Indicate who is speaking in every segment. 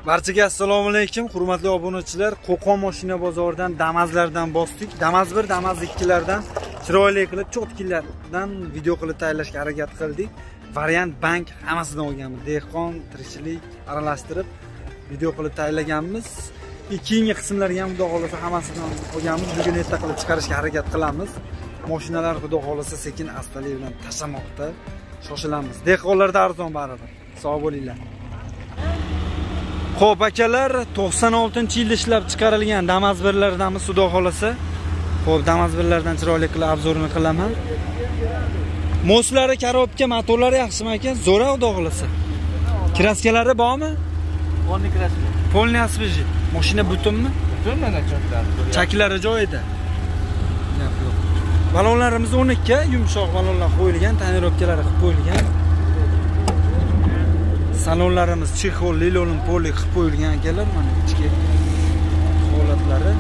Speaker 1: Barchaga assalomu alaykum, hurmatli obunachilar. Qo'qon mashina bozoridan Damazlardan bosdik. Damaz 1, Damaz 2lardan chiroyli qilib, cho'tkilardan video qilib tayyorlashga harakat qildik. Variant bank hammasidan olganmiz. Dehqon, tirikchilik aralashtirib video qilib tayyorlaganmiz. Keyingi qismlarga ham xudo xolasa hammasidan olganmiz. Bugun erta qilib chiqarishga harakat qilamiz. Mashinalar xudo xolasa sekin astalik bilan tashamoqda. Shoshilamiz. Dehqonlarda arzon baribir. Sog' bo'linglar. Xo'p akalar, 96-yilda ishlab chiqarilgan Damaz 1lardanmiz xudo xolasa. Xo'p, Damaz 1lardan chiroyli qilib obzorini qilaman. Moslari, korobka, motorlari yaxshimi aka? Zo'ra xudo xolasa. Kraskalari bormi?
Speaker 2: Polni kraska.
Speaker 1: Polni asveji. Mashina butunmi?
Speaker 2: Butun mana chaklari.
Speaker 1: Chaklari joyida. Gap yo'q. Balonlarimiz 12, yumshoq balonlar qo'yilgan, tonirovkalari qilib qo'yilgan. Salonlarimiz chexol, lilolin poli qilib qo'yilgan akalar, mana ichki holatlari.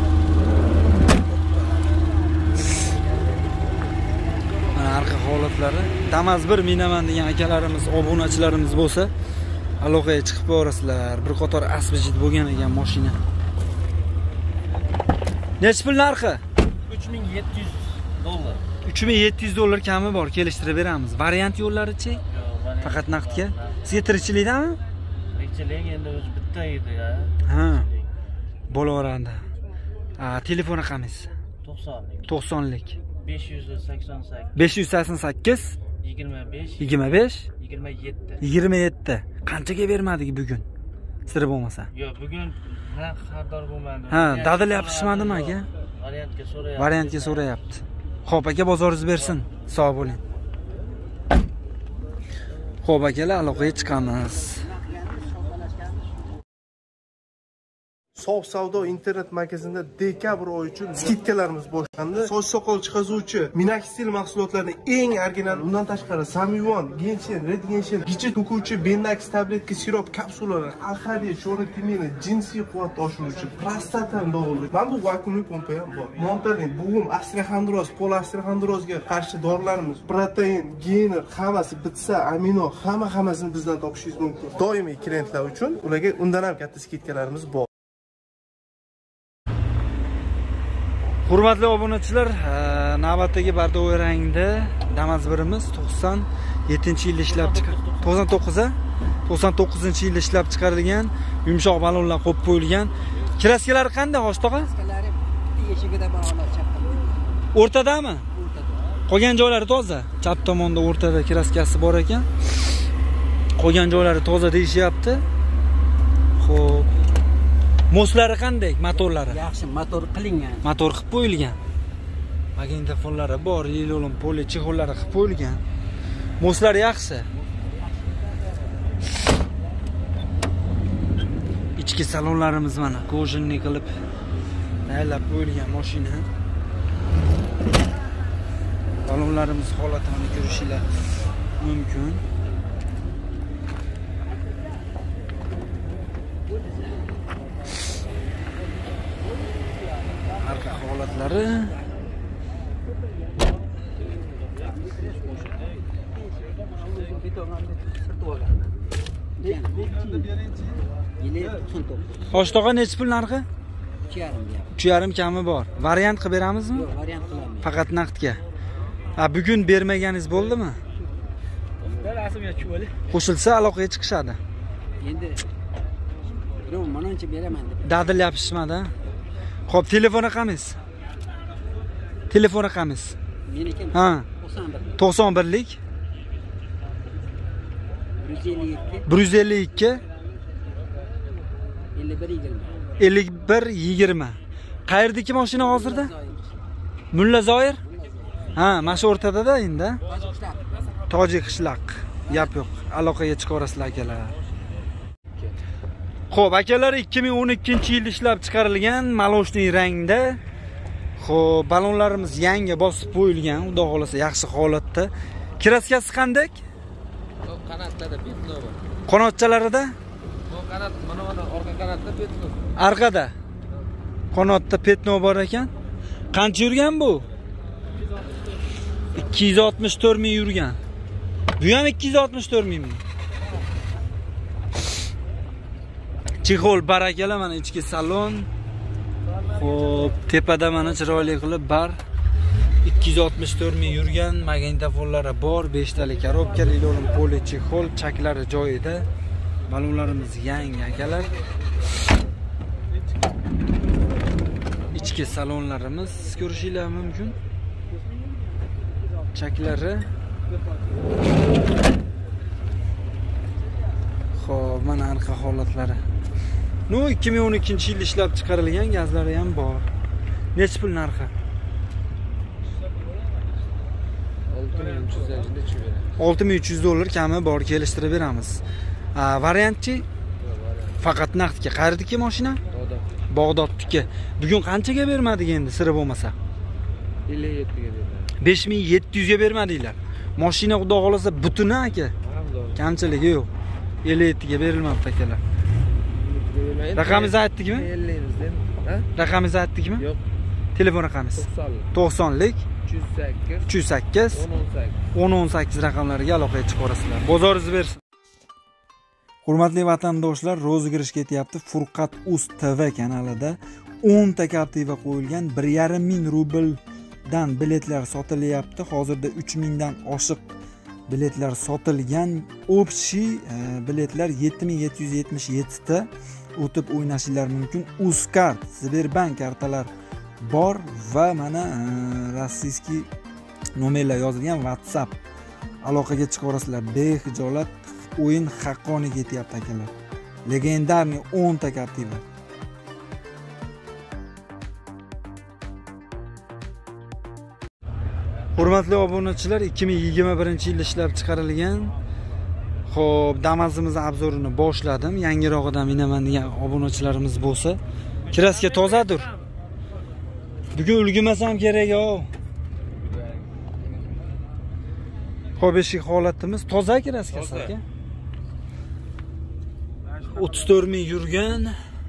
Speaker 1: Mana arqa holatlari. Damaz 1 minaman degan akalarimiz, obunachilarimiz bo'lsa, aloqaga chiqib borasizlar. Bir qator asbijit bo'lgan ekan mashina. Necha pul narxi?
Speaker 2: $3700.
Speaker 1: $3700 kami bor, kelishtirib beramiz. Variant yo'llari-chi? Faqat naqdga. Sizga tirikchilikdami?
Speaker 2: Tirikchilik endi o'zi bitta edi.
Speaker 1: Ha. Bo'laveradi. Telefon raqamingiz? 90lik.
Speaker 2: 588
Speaker 1: 588
Speaker 2: 25
Speaker 1: 25
Speaker 2: 27.
Speaker 1: 27. Qanchaga bermadik bugun? Sir bo'lmasa.
Speaker 2: Yo'q, bugun xaridor bo'lmadi.
Speaker 1: Ha, dadil yapishmadimi aka?
Speaker 2: Variantga so'rayapti.
Speaker 1: Variantga so'rayapti. Xo'p aka, bozoringiz bersin. Sog' bo'ling. Xo'p akalar, aloqaga chiqamiz.
Speaker 3: Sof savdo internet magazinida dekabr oyi uchun skidkalarimiz boshlandi. Soch soqol chiqazuvchi Minaxstil mahsulotlarining eng original, undan tashqari Samyuan, Genshin, Red Genshin, gichi to'kuvchi Bendax tabletka, sirop kapsulalar, alhadiya, sho'ri timini, jinsiy quvvat oshiruvchi, prostatani davolovchi. Mana bu vakuumli pompa ham bor. Montalin, bug'um, osteoxondroz, polosteoxondrozga qarshi dorilarimiz, protein, gainer, hammasi bitsa, amino, hammasini bizdan topishingiz mumkin. Doimiy klientlar uchun ularga undan ham katta skidkalarimiz bor.
Speaker 1: Hurmatli obunachilar, navbatdagi bardovoy rangda Damaz 1imiz 97-yilda ishlab chiqarilgan. 99-yilda ishlab chiqarilgan, yumshoq balonlar qo'yib qo'yilgan. Kraskalari qanday, Hoshtoqa?
Speaker 4: Kraskalari eshigida bog'lar chap tomonda.
Speaker 1: O'rtadami?
Speaker 4: O'rtada.
Speaker 1: Qolgan joylari toza. Chap tomonda o'rtada kraskasi bor ekan. Qolgan joylari toza deyishyapti. Xo'p. Moslari qanday? Motorlari?
Speaker 4: Yaxshi, motor qilingan.
Speaker 1: Motor qilib qo'yilgan. Magnitofonlari bor, lilolin poli chexollari qilib qo'yilgan. Moslari yaxshi. Ichki salonlarimiz mana kojinni qilib tayyorlab qo'yilgan mashina. Balonlarimiz holatini ko'rishingiz mumkin. Arqa holatlari. Hoshtoqa necha pul narxi? 3,5 kami bor. Variant qilib beramizmi?
Speaker 4: Yo'q, variant qilamiz.
Speaker 1: Faqat naqdga. Bugun bermaganingiz bo'ldimi? Qo'shilsa aloqaga chiqishadi.
Speaker 4: Endi biroq menimcha beraman deb.
Speaker 1: Dadil yapishmadi. Xo'p, telefon raqamingiz? Telefon raqamingiz?
Speaker 4: Meniki
Speaker 1: Ha.
Speaker 4: 91.
Speaker 1: 91lik 152 5120. Qayerdagi mashina hozirda? Mulla Zoir? Ha, mana shu o'rtada-da endi. Tojik qishloq. Gap yo'q. Aloqaga chiqarasizlar akalar. Xo'p, akalar 2012-yilda ishlab chiqarilgan maloshniy rangda. Xo'p, balonlarimiz yangi bosib qo'yilgan, xudo xolasa yaxshi holatda. Kraskasi qanday?
Speaker 2: Qanotlarda petno bor.
Speaker 1: Qanotchalarida?
Speaker 2: Bu qanot, mana orqa qanotda petno.
Speaker 1: Arqada. Qanotda petno bor ekan. Qancha yurgan bu? 264 ming yurgan. Bu ham 264 mingmi? Chexol barakala, mana ichki salon. Xo'p, tepada mana chiroyli qilib bar 264 ming yurgan, magnitofonlari bor, 5 talik korobka, lilolin poli chexol, chaklari joyida. Balonlarimiz yangi akalar. İçki salonlarimiz ko'rishinglar mumkin. Chaklari. Xo'p, mana arqa holatlari. 2012-yil ishlab chiqarilgan, gazlari ham bor. Necha pul narxi? 6300 dollar kami bor, kelishtirib beramiz. Variantchi? Faqat naqdga. Qayerdiki mashina? Bag'dodniki. Bugun qanchaga bermadik endi, siri bo'lmasa?
Speaker 2: 57 ga berdim.
Speaker 1: 5700 ga bermadinglar. Mashina xudo xolasa butuni aka. Kamchiligi yo'q. 57 ga berilmabdi akalar. Raqamingizni aytdikmi?
Speaker 2: 50 dem. Ha?
Speaker 1: Raqamingizni aytdikmi?
Speaker 2: Yo'q.
Speaker 1: Telefon raqamingiz?
Speaker 2: 90lik.
Speaker 1: 90lik
Speaker 2: 308
Speaker 1: 1018 raqamlariga aloqaga chiqib orasizlar. Bozoringiz bersin. Hurmatli vatandoshlar, rozigirish ketyapti. Furqat Uz TV kanalida 10 ta Captiva qo'yilgan 1,5 ming rubldan biletlar sotilyapti. Hozirda 3000 dan oshiq biletlar sotilgan. Общий biletlar 7777 ta. O'tib o'ynashinglar mumkin. Uzkart, Sberbank kartalar bor va mana rossiyskiy nomerlar yozilgan WhatsApp aloqaga chiqarasizlar. Behijolat o'yin haqqoniy ketyapti akalar. Legendarniy 10 ta Captiva. Hurmatli obunachilar, 2021-yilda ishlab chiqarilgan. Xo'p, Damazimiz obzorini boshladim. Yangirog'idan minaman degan obunachilarimiz bo'lsa, kraska tozadir. Bugun ulgurmasam kerak-ku. Xo'p, eshik holatimiz toza kraskasi aka. 34 ming yurgan.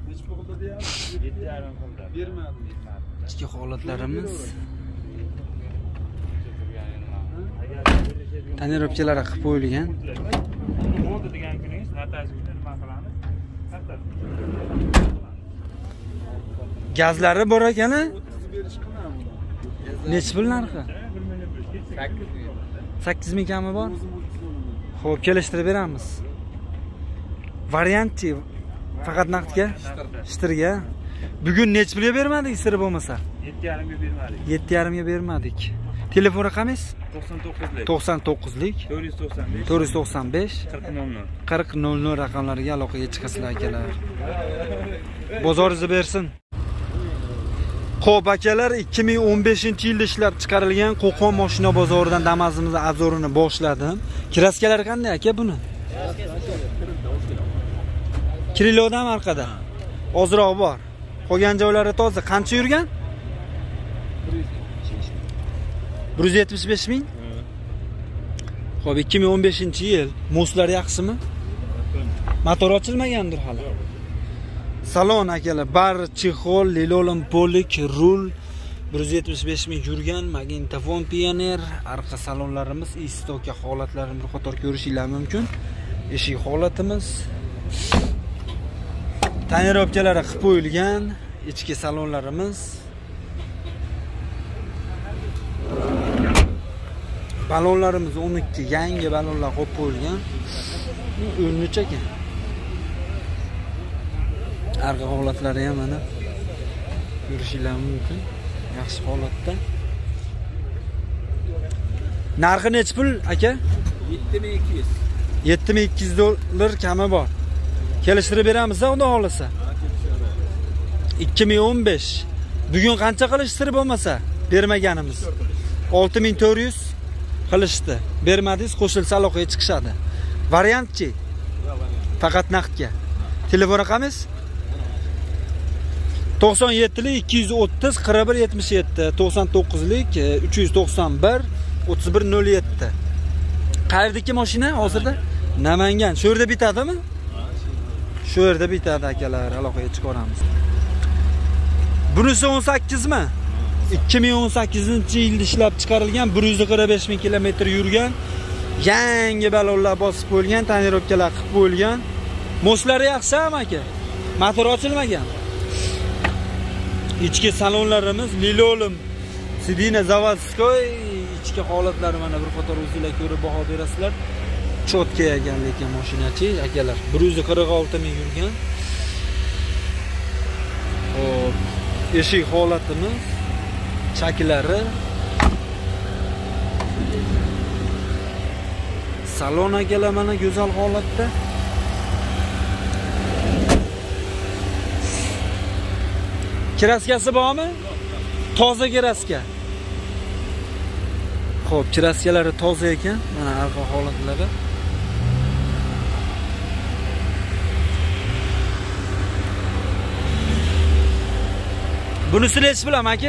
Speaker 1: Ichki holatlarimiz. Tonirovkalari qilib qo'yilgan.
Speaker 5: Bo'ldi degan kuningiz, natajini nima qilamiz?
Speaker 1: Gazlari bor ekan-a? Necha pul narxi? 8 ming kami bor. Xo'p, kelishtirib beramiz. Variantchi faqat naqdga? Shtirga. Bugun necha pulga bermadik, sir bo'lmasa?
Speaker 5: 7,5 ga bermadik.
Speaker 1: 7,5 ga bermadik. Telefon raqamingiz?
Speaker 5: 99lik.
Speaker 1: 99lik
Speaker 5: 495
Speaker 1: 495 4000 raqamlariga aloqaga chiqasizlar akalar. Bozoringizni bersin. Xo'p akalar, 2015-yilda ishlab chiqarilgan Qo'qon mashina bozoridan Damazimiz obzorini boshladim. Kraskalar qanday aka buni? Kirilodan orqada. Ozroq bor. Qolgan joylari toza. Qancha yurgan? 175 ming? Xo'p, 2015-yil. Moslar yaxshimi? Motor ochilmagandir hali. Salon akalar, bar, chexol, lilolin polik, rul 175 ming yurgan, magnitofon Pioneer, arqa salonlarimiz, istoka holatlarini bir qator ko'rishinglar mumkin. Eshik holatimiz. Tonirovkalari qilib qo'yilgan, ichki salonlarimiz. Balonlarimiz 12 yangi balonlar qo'yib qo'yilgan. O'rnicha ekan. Arqa holatlari ham mana ko'rishinglar mumkin. Yaxshi holatda. Narxi necha pul aka?
Speaker 2: 7200.
Speaker 1: 7200 dollar kami bor. Kelishtirib beramiz, xudo xolasa. 2015. Bugun qancha qilishtir bo'lmasa, bermaganimiz. 6400 qilishdi. Bermadingiz, qo'shilsa aloqaga chiqishadi. Variantchi? Faqat naqdga. Telefon raqamingiz? 97lik 230 41 77, 99lik 391 3107. Qayerdagi mashina hozirda? Namangan. Shu yerda bitadimi? Shu yerda bitadi akalar, aloqaga chiqaramiz. Bunisi 18 mi? 2018-yilda ishlab chiqarilgan, 145 ming kilometr yurgan, yangi balonlar bosib qo'yilgan, tonirovkalar qilib qo'yilgan. Moslari yaxshimi aka? Motor ochilmagan. Ichki salonlarimiz Lilolim, Sidina Zavodskoy, ichki holatlari mana bir qator o'zingizlar ko'rib baho berasizlar. Cho'tka ekan lekin mashinachi akalar. 146 ming yurgan. Hop, eshik holatimiz, shaklari, salon akalar mana go'zal holatda. Kraskasi bormi? Toza kraska. Xo'p, kraskalari toza ekan. Mana arqa holatlari. Bunisi nech bilan aka?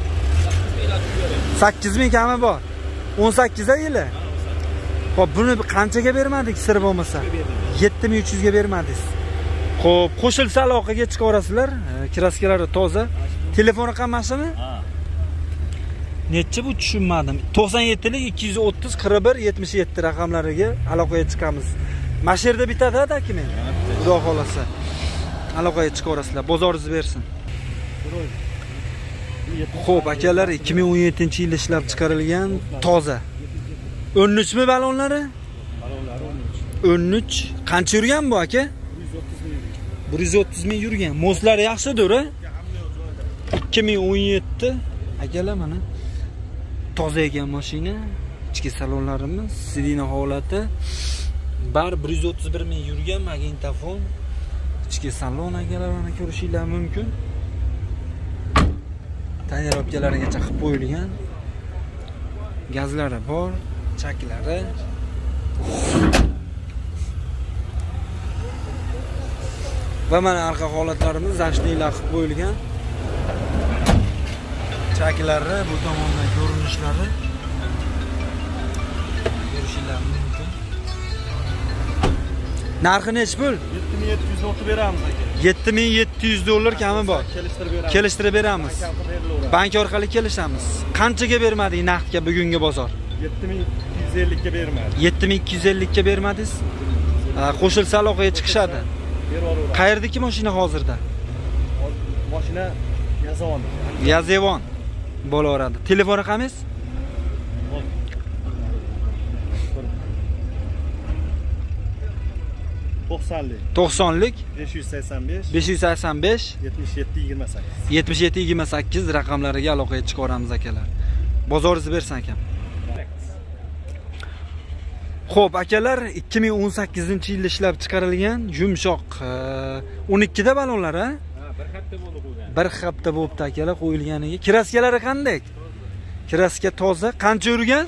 Speaker 1: 8000 kami bor. 18 yili. Xo'p, buni qanchaga bermadik sir bo'lmasa? 7300 ga bermadingiz. Xo'p, qo'shilsa aloqaga chiqarasizlar. Kraskalari toza. Telefon raqamimi? Ha. Necha bu tushunmadim. 97 lik 230 41 77 raqamlariga aloqaga chiqamiz. Mana shu yerda bitadi-da men. Xudo xolasa. Aloqaga chiqarasizlar. Bozoringiz bersin. Xo'p, akalar 2017-yilda ishlab chiqarilgan toza. 13 mi balonlari? Balonlari 13. Qancha yurgan bu aka? 130 ming yurgan. Moslari yaxshidir-a? 2017 akalar mana toza ekan mashina. Ichki salonlarimiz, Sidina holati. Bar 131 ming yurgan magnitofon. Ichki salon akalar mana ko'rishinglar mumkin. Tonirovkalarigacha qilib qo'yilgan. Gazlari bor, chaklari. Va mana arqa holatlarimiz zashniylar qilib qo'yilgan. Chaklari, bu tomondan ko'rinishlari. Ko'rishinglar mumkin. Narxi nech pul?
Speaker 3: 7700 o'tib beramiz aka.
Speaker 1: 7700 dollar kami bor. Kelishtirib beramiz. Bank orqali kelishamiz. Qanchaga bermadingiz naqdga bugungi bozor?
Speaker 3: 7250 ga bermadik.
Speaker 1: 7250 ga bermadingiz? Qo'shilsa aloqaga chiqishadi. Qayerdagi mashina hozirda?
Speaker 3: Mashina Yazevon.
Speaker 1: Yazevon bo'laveradi. Telefon raqamingiz? 90lik
Speaker 3: 585
Speaker 1: 77 28 raqamlariga aloqaga chiqaramiz akalar. Bozoringizni bersin akam. Xo'p, akalar 2018-yilda ishlab chiqarilgan yumshoq 12 da balonlar, ha?
Speaker 5: Bir hafta bo'ldi qo'ygan.
Speaker 1: Bir hafta bo'libdi akalar qo'yilganiga. Kraskalari qanday? Kraska toza, qancha yurgan?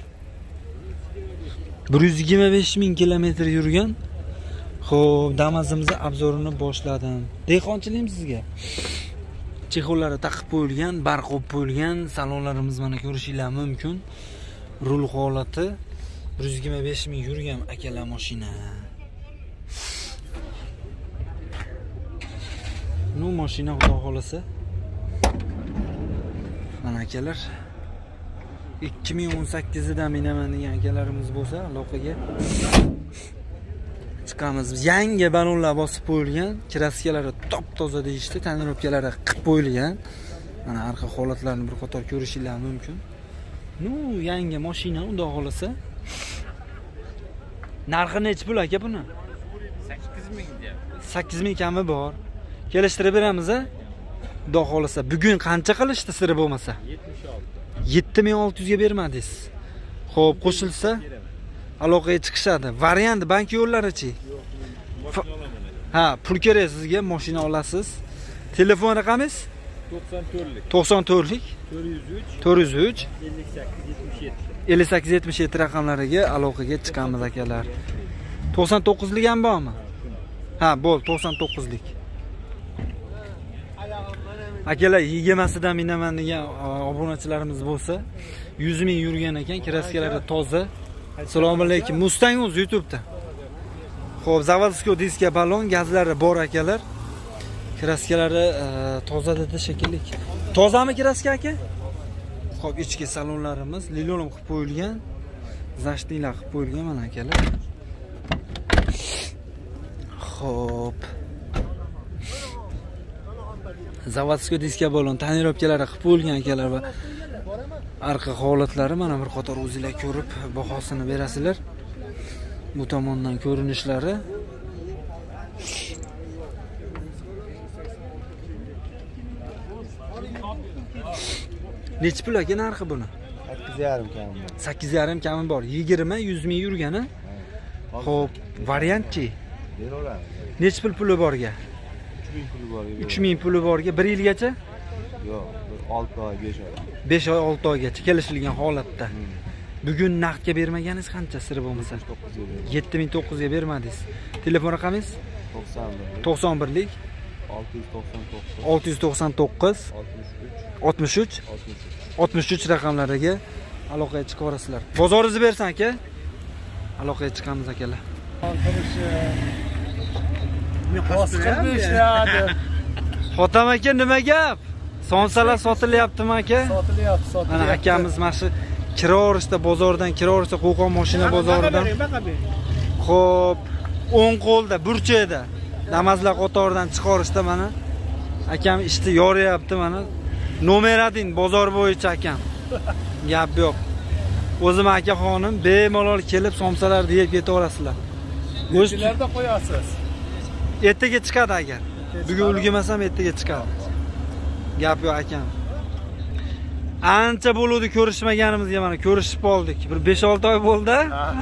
Speaker 1: 125 ming kilometr yurgan. Xo'p, damazimizni obzorini boshladim. Dehqonchilik sizga. Chexollari taqib qo'yilgan, bar qo'yib qo'yilgan, salonlarimiz mana ko'rishinglar mumkin. Rul holati 125 ming yurgan akalar mashina. Nu mashina xudo xolasa. Mana akalar 2018 da minaman degan akalarimiz bo'lsa, aloqaga chiqamiz. Yangi balonlar bosib qo'yilgan, kraskalari top-toza deyishdi, tonirovkalari qilib qo'yilgan. Mana arqa holatlarini bir qator ko'rishinglar mumkin. Nu yangi mashina xudo xolasa. Narxi nech pul aka buni?
Speaker 5: 8000 deyapti.
Speaker 1: 8000 kami bor. Kelishtirib beramiz-a? Xudo xolasa. Bugun qancha qilishdi siri bo'lmasa? 7600 ga bermadingiz. Xo'p, qo'shilsa aloqaga chiqishadi. Variant bank yo'llari-chi? Ha, pul kerak sizga, mashina olasiz. Telefon raqamingiz? 94lik 403 58 77 raqamlariga aloqaga chiqamiz akalar. 99lik ham bormi? Ha, bo'l, 99lik. Akalar, yegamasidan minaman degan obunachilarimiz bo'lsa, 100 ming yurgan ekan, kraskalari toza. Assalomu alaykum. Mustang o'z YouTube'da. Xo'p, Zavodskoy diska balon, gazlari bor akalar. Kraskalari toza dedi shekilli. Tozami kraska aka? Xo'p, ichki salonlarimiz lilolom qilib qo'yilgan. Zashniylar qilib qo'yilgan mana akalar. Xo'p. Zavodskiy diska balon tonirovkalari qilib bo'lgan akalar va arqa holatlari mana bir qator o'zingizlar ko'rib bahosini berasizlar. Bu tomondan ko'rinishlari. Necha pul aka narxi buni?
Speaker 3: 8,5 kami.
Speaker 1: 8,5 kami bor. 20-100 ming yurgani. Xo'p, variantchi?
Speaker 3: Beraveramiz.
Speaker 1: Necha puli borga?
Speaker 3: 3000 puli borga.
Speaker 1: 3000 puli borga 1 yilgacha?
Speaker 3: Yo'q, 6 oy, 5 oy.
Speaker 1: 5 oy, 6 oygacha kelishilgan holatda. Bugun naqdga bermaganingiz qancha siri bo'lmasa? 7900 ga bermadingiz. Telefon raqamingiz? 91lik 699 63 63 raqamlariga aloqaga chiqib olasizlar. Bozoringizni bersan aka. Aloqaga chiqamiz akalar. Xotam aka nima gap? Sonsalar sotilyaptimi aka?
Speaker 3: Sotilyapti.
Speaker 1: Mana akamiz mana shu Kirovorishda bozordan, Kirovorishda Qo'qon mashina bozoridan. Xo'p, o'ng qo'lda burchakda Damazlar qatoridan chiqarishda mana akam ishni yoryapti mana. Nomeradin bozor bo'yicha akam. Gap yo'q. O'zim aka xonim bemalol kelib somsalarni yeb ketaverasizlar.
Speaker 3: Go'shtlarda qo'yasiz.
Speaker 1: Ertaga chiqadi agar. Bugun ulgurmasam ertaga chiqadi. Gap yo'q akam. Ancha bo'ldi ko'rishmaganimizga mana ko'rishib qoldik. Bir 5-6 oy bo'ldi.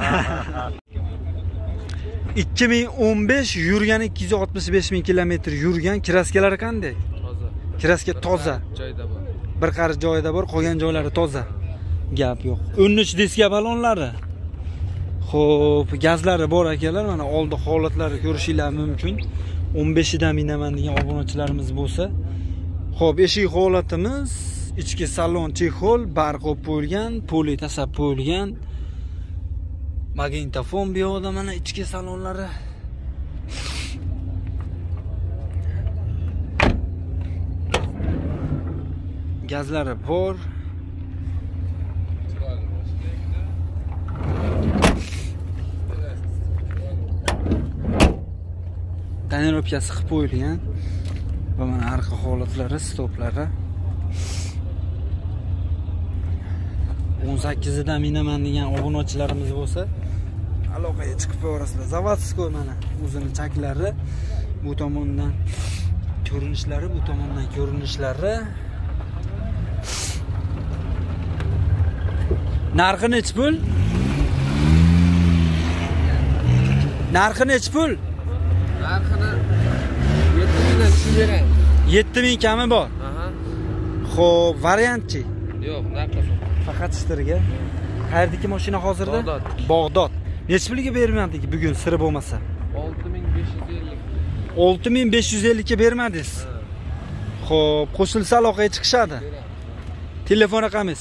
Speaker 1: 2015 yurgan 265 ming kilometr yurgan kiraskalari qanday?
Speaker 2: Toza.
Speaker 1: Kiraska toza.
Speaker 2: Joyda bor.
Speaker 1: Bir qarich joyida bor, qolgan joylari toza. Gap yo'q. 13 diska balonlari. Xo'p, gazlari bor akalar, mana oldi holatlari ko'rishingiz mumkin. 15 dan minaman degan obunachilarimiz bo'lsa. Xo'p, eshik holatimiz, ichki salon chexol, barq qo'yib qo'yilgan, poli tasab qo'yilgan. Magnitofon bu yoqda mana ichki salonlari. Gazlari bor. Tonirovkasi qilib qo'yilgan. Va mana arqa holatlari, stoplari. 18 dan minaman degan obunachilarimiz bo'lsa, aloqaga chiqib ko'rasizlar. Zavodskiy mana o'zini chaklari, bu tomondan ko'rinishlari, bu tomondan ko'rinishlari. Narxi necha pul? Narxi necha pul?
Speaker 2: Narxini 7000 dan tushib beramiz.
Speaker 1: 7000 kami bor.
Speaker 2: Aha.
Speaker 1: Xo'p, variantchi?
Speaker 2: Yo'q, narxi.
Speaker 1: Faqat shtirga. Qayerdagi mashina hozirda?
Speaker 2: Bag'dod.
Speaker 1: Bag'dod. Necha pulga bermadingiz bugun siri bo'lmasa?
Speaker 2: 6550.
Speaker 1: 6550 ga bermadingiz. Xo'p, qo'shilsa aloqaga chiqishadi. Telefon raqamingiz?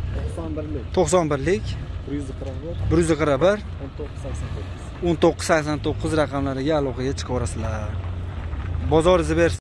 Speaker 1: 91lik 141 1989 raqamlariga aloqaga chiqaverasizlar. Bozoringizni bersin.